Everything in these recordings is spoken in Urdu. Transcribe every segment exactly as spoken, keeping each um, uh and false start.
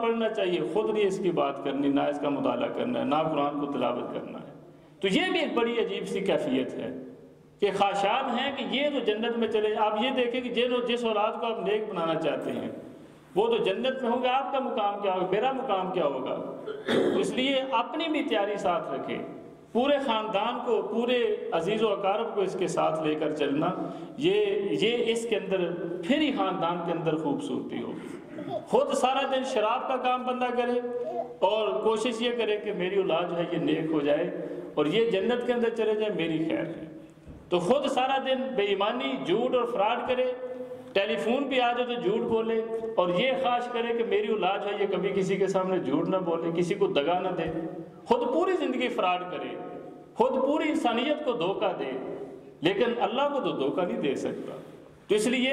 پڑھنا چاہیے، خود نہیں اس کی بات کرنی، نہ اس کا مطالعہ کرنا ہے، نہ قرآن کو تلاوت کرنا ہے۔ تو یہ بھی ایک بڑی عجیب سی کیفیت ہے کہ خواہشات ہیں کہ یہ تو جنت میں چلے۔ آپ یہ دیکھیں کہ جن جس اولاد کو آپ نیک بنانا چاہتے ہیں وہ تو جنت میں ہوگا، آپ کا مقام کیا ہوگا، میرا مقام کیا ہوگا؟ تو اس لیے اپنی بھی تیاری ساتھ رکھیں، پورے خاندان کو، پورے عزیز و اقارب کو اس کے ساتھ لے کر چلنا، یہ یہ اس کے اندر پھر ہی خاندان کے اندر خوبصورتی ہوگی۔ خود سارا دن شراب کا کام بندہ کرے اور کوشش یہ کرے کہ میری اولاد جو ہے یہ نیک ہو جائے اور یہ جنت کے اندر چلے جائے، میری خیر ہے۔ تو خود سارا دن بے ایمانی، جھوٹ اور فراڈ کرے، ٹیلی فون پہ آ جائے تو جھوٹ بولے، اور یہ خواہش کرے کہ میری اولاد ہے یہ کبھی کسی کے سامنے جھوٹ نہ بولے، کسی کو دگا نہ دے، خود پوری زندگی فراڈ کرے، خود پوری انسانیت کو دھوکہ دے، لیکن اللہ کو تو دھوکہ نہیں دے سکتا۔ تو اس لیے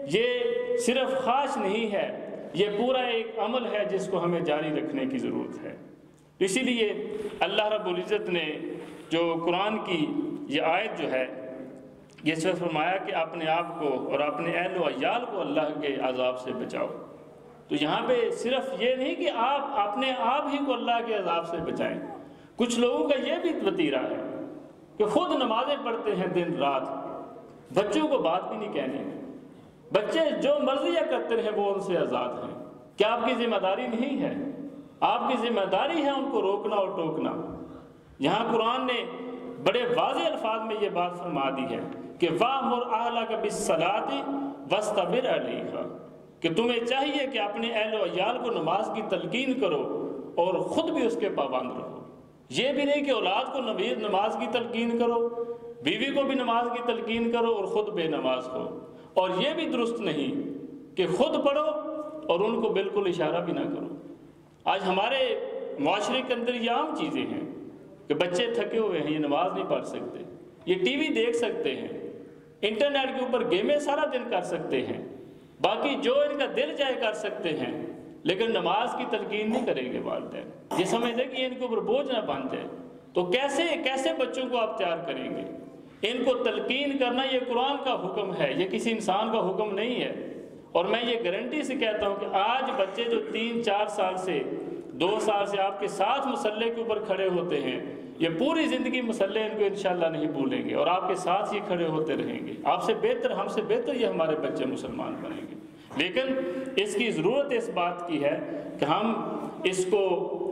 یہ صرف خواہش نہیں ہے، یہ پورا ایک عمل ہے جس کو ہمیں جاری رکھنے کی ضرورت ہے۔ اسی لیے اللہ رب العزت نے جو قرآن کی یہ آیت جو ہے یہ صرف فرمایا کہ اپنے آپ کو اور اپنے اہل و عیال کو اللہ کے عذاب سے بچاؤ۔ تو یہاں پہ صرف یہ نہیں کہ آپ اپنے آپ ہی کو اللہ کے عذاب سے بچائیں، کچھ لوگوں کا یہ بھی وتیرہ ہے کہ خود نمازیں پڑھتے ہیں دن رات، بچوں کو بات بھی نہیں کہنی، بچے جو مرضیاں کرتے ہیں وہ ان سے آزاد ہیں۔ کیا آپ کی ذمہ داری نہیں ہے؟ آپ کی ذمہ داری ہے ان کو روکنا اور ٹوکنا۔ یہاں قرآن نے بڑے واضح الفاظ میں یہ بات فرما دی ہے کہ وَأْمُرْ أَهْلَكَ بِالصَّلَاةِ وَاسْتَبِرْ عَلَيْهَا، کہ تمہیں چاہیے کہ اپنے اہل و عیال کو نماز کی تلقین کرو اور خود بھی اس کے پابند رہو۔ یہ بھی نہیں کہ اولاد کو نماز کی تلقین کرو، بیوی کو بھی نماز کی تلقین کرو اور خود بے نماز ہو، اور یہ بھی درست نہیں کہ خود پڑھو اور ان کو بالکل اشارہ بھی نہ کرو۔ آج ہمارے معاشرے کے اندر یہ عام چیزیں ہیں کہ بچے تھکے ہوئے ہیں، یہ نماز نہیں پڑھ سکتے، یہ ٹی وی دیکھ سکتے ہیں، انٹرنیٹ کے اوپر گیمیں سارا دن کر سکتے ہیں، باقی جو ان کا دل چاہے کر سکتے ہیں، لیکن نماز کی تلقین نہیں کریں گے والدین۔ یہ سمجھتے کہ ان کے اوپر بوجھ نہ بن جائے، تو کیسے کیسے بچوں کو آپ تیار کریں گے؟ ان کو تلقین کرنا یہ قرآن کا حکم ہے، یہ کسی انسان کا حکم نہیں ہے۔ اور میں یہ گارنٹی سے کہتا ہوں کہ آج بچے جو تین چار سال سے دو سال سے آپ کے ساتھ مسلح کے اوپر کھڑے ہوتے ہیں، یہ پوری زندگی مسلح ان کو انشاءاللہ نہیں بھولیں گے اور آپ کے ساتھ ہی کھڑے ہوتے رہیں گے۔ آپ سے بہتر، ہم سے بہتر یہ ہمارے بچے مسلمان بنیں گے، لیکن اس کی ضرورت اس بات کی ہے کہ ہم اس کو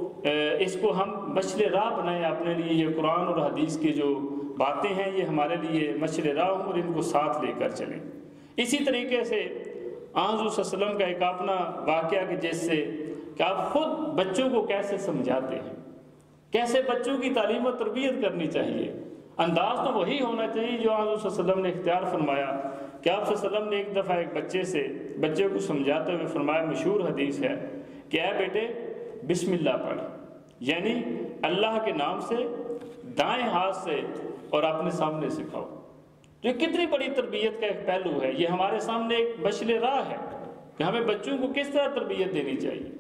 اس کو ہم مشعل راہ بنائیں اپنے لیے۔ یہ قرآن اور حدیث کی جو باتیں ہیں یہ ہمارے لیے مشعل راہ ہوں اور ان کو ساتھ لے کر چلیں۔ اسی طریقے سے حضور صلی اللہ علیہ وسلم کا ایک اپنا واقعہ کہ جس سے کہ آپ خود بچوں کو کیسے سمجھاتے ہیں، کیسے بچوں کی تعلیم و تربیت کرنی چاہیے۔ انداز تو وہی ہونا چاہیے جو حضور صلی اللہ علیہ وسلم نے اختیار فرمایا کہ آپ صلی اللہ علیہ وسلم نے ایک دفعہ ایک بچے سے بچے کو سمجھاتے ہوئے فرمایا، مشہور حدیث ہے کہ اے بیٹے بسم اللہ پڑھ، یعنی اللہ کے نام سے دائیں ہاتھ سے اور اپنے سامنے سکھاؤ۔ جو کتنی بڑی تربیت کا ایک پہلو ہے، یہ ہمارے سامنے ایک مشعل راہ ہے کہ ہمیں بچوں کو کس طرح تربیت دینی چاہیے۔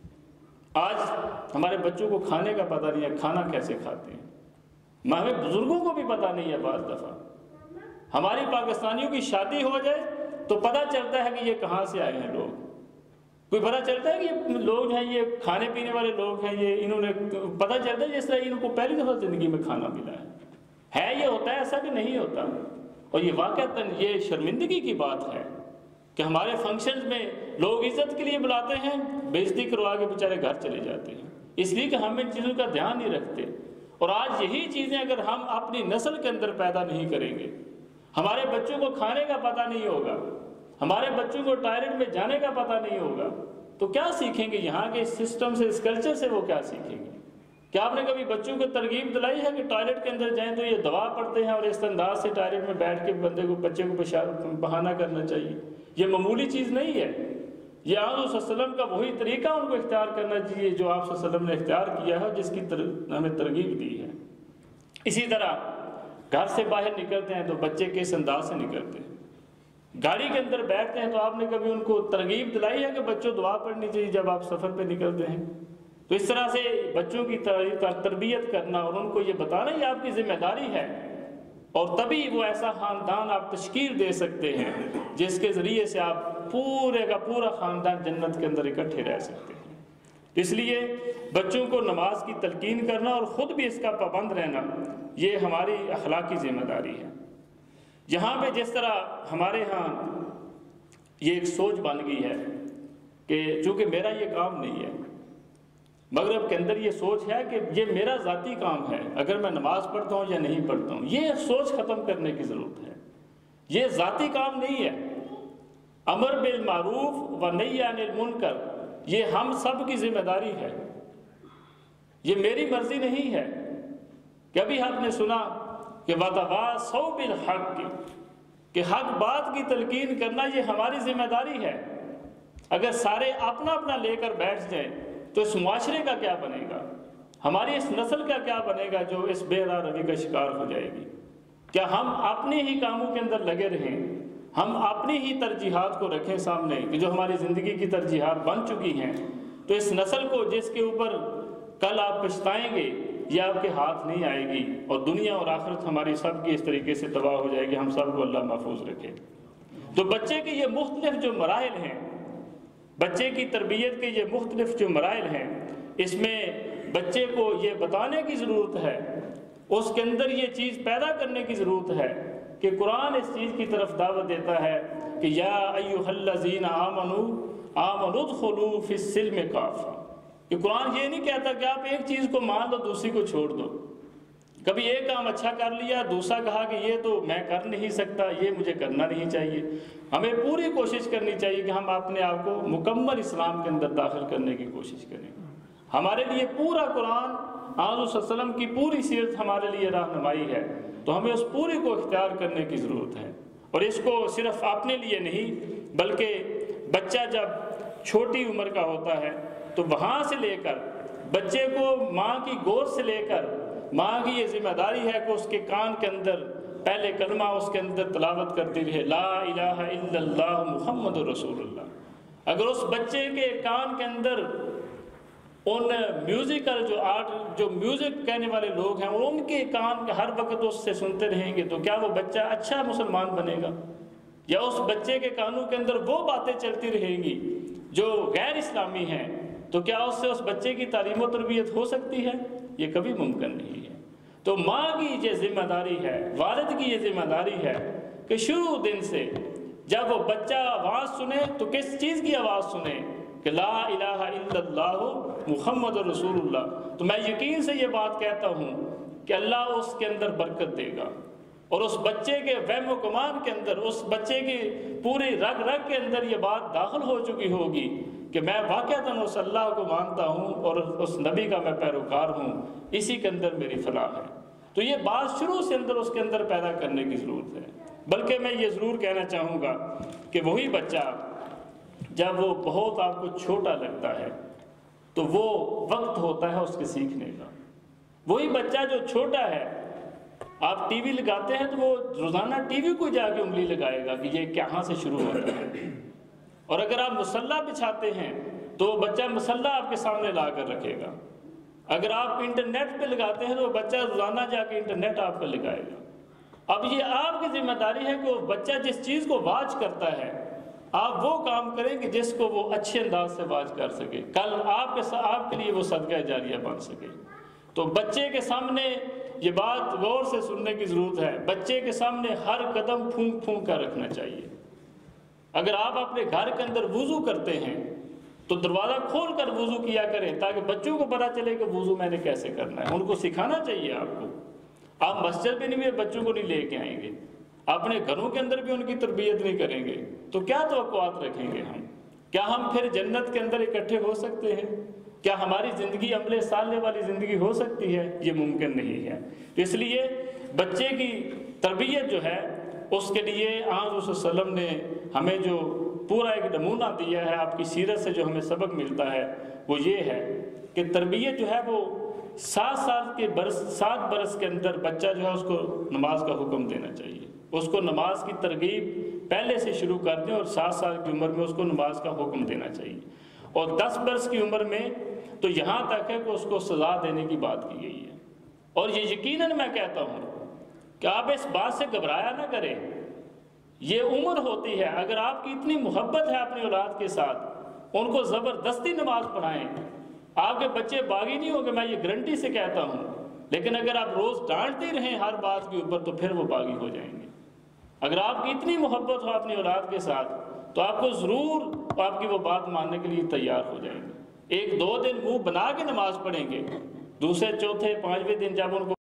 آج ہمارے بچوں کو کھانے کا پتہ نہیں ہے، کھانا کیسے کھاتے ہیں، ہمیں بزرگوں کو بھی پتہ نہیں ہے۔ بعض دفعہ ہماری پاکستانیوں کی شادی ہو جائے تو پتہ چلتا ہے کہ یہ کہاں سے آئے ہیں لوگ، کوئی پتہ چلتا ہے کہ یہ لوگ ہیں، یہ کھانے پینے والے لوگ ہیں، یہ انہوں نے پتہ چلتا ہے جس طرح ان کو پہلی دفعہ زندگی میں کھانا ملا ہے۔ ہے یہ ہوتا ہے ایسا کہ نہیں ہوتا؟ اور یہ واقعتاً یہ شرمندگی کی بات ہے کہ ہمارے فنکشنز میں لوگ عزت کے لیے بلاتے ہیں، بے عزتی کروا کے بیچارے گھر چلے جاتے ہیں، اس لیے کہ ہم ان چیزوں کا دھیان نہیں رکھتے۔ اور آج یہی چیزیں اگر ہم اپنی نسل کے اندر پیدا نہیں کریں گے، ہمارے بچوں کو کھانے کا پتہ نہیں ہوگا، ہمارے بچوں کو ٹوائلٹ میں جانے کا پتہ نہیں ہوگا، تو کیا سیکھیں گے یہاں کے سسٹم سے، اس کلچر سے وہ کیا سیکھیں گے؟ کیا آپ نے کبھی بچوں کو ترغیب دلائی ہے کہ ٹوائلٹ کے اندر جائیں تو یہ دعا پڑھتے ہیں اور اس انداز سے ٹوائلٹ میں بیٹھ کے بندے کو بچے کو پیشاب بہانہ کرنا چاہیے؟ یہ معمولی چیز نہیں ہے، یہ آپ صلی اللہ علیہ وسلم کا وہی طریقہ ان کو اختیار کرنا چاہیے جو آپ صلی اللہ علیہ وسلم نے اختیار کیا ہے، جس کی تر... ہمیں ترغیب دی ہے۔ اسی طرح گھر سے باہر نکلتے ہیں تو بچے کس انداز سے نکلتے ہیں، گاڑی کے اندر بیٹھتے ہیں تو آپ نے کبھی ان کو ترغیب دلائی ہے کہ بچوں دعا پڑھنی چاہیے جب آپ سفر پہ نکلتے ہیں؟ تو اس طرح سے بچوں کی تربیت کرنا اور ان کو یہ بتانا یہ آپ کی ذمہ داری ہے، اور تبھی وہ ایسا خاندان آپ تشکیل دے سکتے ہیں جس کے ذریعے سے آپ پورے کا پورا خاندان جنت کے اندر اکٹھے رہ سکتے ہیں۔ اس لیے بچوں کو نماز کی تلقین کرنا اور خود بھی اس کا پابند رہنا یہ ہماری اخلاقی ذمہ داری ہے۔ یہاں پہ جس طرح ہمارے ہاں یہ ایک سوچ بن گئی ہے کہ چونکہ میرا یہ کام نہیں ہے، مغرب کے اندر یہ سوچ ہے کہ یہ میرا ذاتی کام ہے، اگر میں نماز پڑھتا ہوں یا نہیں پڑھتا ہوں، یہ سوچ ختم کرنے کی ضرورت ہے۔ یہ ذاتی کام نہیں ہے۔ امر بالمعروف و نہی عن المنکر یہ ہم سب کی ذمہ داری ہے، یہ میری مرضی نہیں ہے۔ کبھی آپ نے سنا کہ وَتَوَاصَوْا بِالْحَقِّ کہ حق بات کی تلقین کرنا یہ ہماری ذمہ داری ہے۔ اگر سارے اپنا اپنا لے کر بیٹھ جائیں تو اس معاشرے کا کیا بنے گا؟ ہماری اس نسل کا کیا بنے گا جو اس بے راہ روی کا شکار ہو جائے گی؟ کیا ہم اپنے ہی کاموں کے اندر لگے رہیں، ہم اپنی ہی ترجیحات کو رکھیں سامنے کہ جو ہماری زندگی کی ترجیحات بن چکی ہیں، تو اس نسل کو جس کے اوپر کل آپ پچھتائیں گے یہ آپ کے ہاتھ نہیں آئے گی، اور دنیا اور آخرت ہماری سب کی اس طریقے سے تباہ ہو جائے گی۔ ہم سب کو اللہ محفوظ رکھے۔ تو بچے کے یہ مختلف جو مراحل ہیں، بچے کی تربیت کے یہ مختلف جو مراحل ہیں، اس میں بچے کو یہ بتانے کی ضرورت ہے، اس کے اندر یہ چیز پیدا کرنے کی ضرورت ہے کہ قرآن اس چیز کی طرف دعوت دیتا ہے کہ یا ایھا الذین آمنوا آمنوا ادخلوا فی السلم کافہ۔ کہ قرآن یہ نہیں کہتا کہ آپ ایک چیز کو مان لو دوسری کو چھوڑ دو۔ کبھی ایک کام اچھا کر لیا، دوسرا کہا کہ یہ تو میں کر نہیں سکتا، یہ مجھے کرنا نہیں چاہیے۔ ہمیں پوری کوشش کرنی چاہیے کہ ہم اپنے آپ کو مکمل اسلام کے اندر داخل کرنے کی کوشش کریں۔ ہمارے لیے پورا قرآن، آن صلی اللہ علیہ وسلم کی پوری سیرت ہمارے لیے رہنمائی ہے، تو ہمیں اس پوری کو اختیار کرنے کی ضرورت ہے، اور اس کو صرف اپنے لیے نہیں بلکہ بچہ جب چھوٹی عمر کا ہوتا ہے تو وہاں سے لے کر بچے کو ماں کی گود سے لے کر ماں کی یہ ذمہ داری ہے کہ اس کے کان کے اندر پہلے کلمہ اس کے اندر تلاوت کرتی رہے، لا الہ الا اللہ محمد رسول اللہ۔ اگر اس بچے کے کان کے اندر ان میوزیکل جو آرٹ جو میوزک کہنے والے لوگ ہیں ان کے کان کے ہر وقت اس سے سنتے رہیں گے تو کیا وہ بچہ اچھا مسلمان بنے گا؟ یا اس بچے کے کانوں کے اندر وہ باتیں چلتی رہیں گی جو غیر اسلامی ہیں تو کیا اس سے اس بچے کی تعلیم و تربیت ہو سکتی ہے؟ یہ کبھی ممکن نہیں ہے۔ تو ماں کی یہ ذمہ داری ہے، والد کی یہ ذمہ داری ہے کہ شروع دن سے جب وہ بچہ آواز سنے تو کس چیز کی آواز سنے؟ کہ لا الہ الا اللہ محمد رسول اللہ۔ تو میں یقین سے یہ بات کہتا ہوں کہ اللہ اس کے اندر برکت دے گا، اور اس بچے کے وہم و گمان کے اندر، اس بچے کی پوری رگ رگ کے اندر یہ بات داخل ہو چکی ہوگی کہ میں واقعتاً اس اللہ کو مانتا ہوں اور اس نبی کا میں پیروکار ہوں، اسی کے اندر میری فلاح ہے۔ تو یہ بات شروع سے اندر اس کے اندر پیدا کرنے کی ضرورت ہے۔ بلکہ میں یہ ضرور کہنا چاہوں گا کہ وہی بچہ جب وہ بہت آپ کو چھوٹا لگتا ہے تو وہ وقت ہوتا ہے اس کے سیکھنے کا۔ وہی بچہ جو چھوٹا ہے، آپ ٹی وی لگاتے ہیں تو وہ روزانہ ٹی وی کو جا کے انگلی لگائے گا کہ یہ کہاں سے شروع ہوتا ہے، اور اگر آپ مصلی بچھاتے ہیں تو بچہ مصلی آپ کے سامنے لا کر رکھے گا۔ اگر آپ انٹرنیٹ پہ لگاتے ہیں تو بچہ روزانہ جا کے انٹرنیٹ آپ پہ لگائے گا۔ اب یہ آپ کی ذمہ داری ہے کہ وہ بچہ جس چیز کو واچ کرتا ہے آپ وہ کام کریں کہ جس کو وہ اچھے انداز سے واچ کر سکے، کل آپ کے آپ کے لیے وہ صدقہ جاریہ بن سکے۔ تو بچے کے سامنے یہ بات غور سے سننے کی ضرورت ہے۔ بچے کے سامنے ہر قدم پھونک پھونک کر رکھنا چاہیے۔ اگر آپ اپنے گھر کے اندر وضو کرتے ہیں تو دروازہ کھول کر وضو کیا کریں تاکہ بچوں کو پتہ چلے کہ وضو میں نے کیسے کرنا ہے۔ ان کو سکھانا چاہیے آپ کو۔ آپ مسجد میں نہیں بچوں کو نہیں لے کے آئیں گے، اپنے گھروں کے اندر بھی ان کی تربیت نہیں کریں گے تو کیا توقعات رکھیں گے ہم؟ کیا ہم پھر جنت کے اندر اکٹھے ہو سکتے ہیں؟ کیا ہماری زندگی عمل صالح والی زندگی ہو سکتی ہے؟ یہ ممکن نہیں ہے۔ تو اس لیے بچے کی تربیت جو ہے اس کے لیے آن صلی اللہ علیہ وسلم نے ہمیں جو پورا ایک نمونہ دیا ہے، آپ کی سیرت سے جو ہمیں سبق ملتا ہے وہ یہ ہے کہ تربیت جو ہے وہ سات سال کے برس سات برس کے اندر بچہ جو ہے اس کو نماز کا حکم دینا چاہیے، اس کو نماز کی ترغیب پہلے سے شروع کر دیں، اور سات سال کی عمر میں اس کو نماز کا حکم دینا چاہیے، اور دس برس کی عمر میں تو یہاں تک ہے کہ اس کو سزا دینے کی بات کی گئی ہے۔ اور یہ یقیناً میں کہتا ہوں کہ آپ اس بات سے گھبرایا نہ کریں، یہ عمر ہوتی ہے۔ اگر آپ کی اتنی محبت ہے اپنی اولاد کے ساتھ، ان کو زبردستی نماز پڑھائیں، آپ کے بچے باغی نہیں ہوں گے، میں یہ گارنٹی سے کہتا ہوں، لیکن اگر آپ روز ڈانٹتے رہیں ہر بات کے اوپر تو پھر وہ باغی ہو جائیں گے۔ اگر آپ کی اتنی محبت ہو اپنی اولاد کے ساتھ تو آپ کو ضرور آپ کی وہ بات ماننے کے لیے تیار ہو جائیں گے۔ ایک دو دن منہ بنا کے نماز پڑھیں گے، دوسرے چوتھے پانچویں دن جب ان کو